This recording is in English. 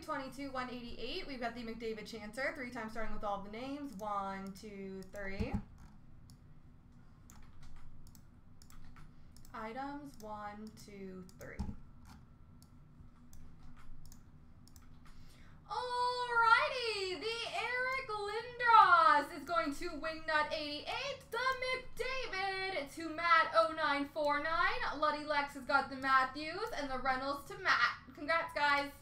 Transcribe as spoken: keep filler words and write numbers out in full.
twenty-two one eighty-eight. We've got the McDavid Chancer, three times starting with all the names. One, two, three. Items, one, two, three. Alrighty, the Eric Lindros is going to Wingnut eighty-eight. The McDavid to Matt oh nine four nine. Luddy Lex has got the Matthews, and the Reynolds to Matt. Congrats, guys.